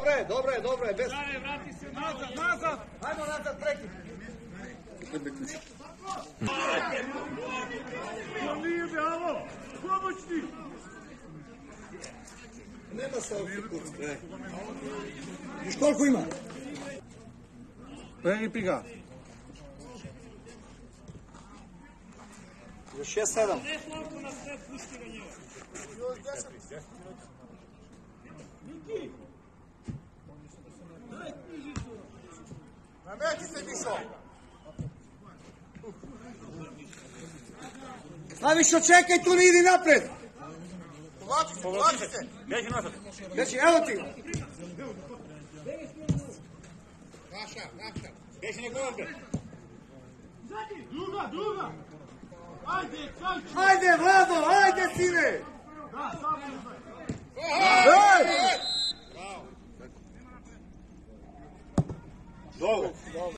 Dobro je, bez... Stare, vrati se nazad! Hajmo nazad, prekid! Nije me ovo! Pomoćni! Nema se ovdje kuc. Još koliko ima? Pregipi ga. Još 6-7. Ne Slavko na sve pušti na njega. Još 10. Niki! Daj knjižicu! Nameti se, Mišo! Slavišo, čekaj, tu ne idi napred! Povlači se! Beži nazad. Znači, evo ti! Naša! Beži nego ovdje. Druga! Ajde, Kajču! Ajde, Vlado, ajde, sine! Da, samo Ej! Dobro.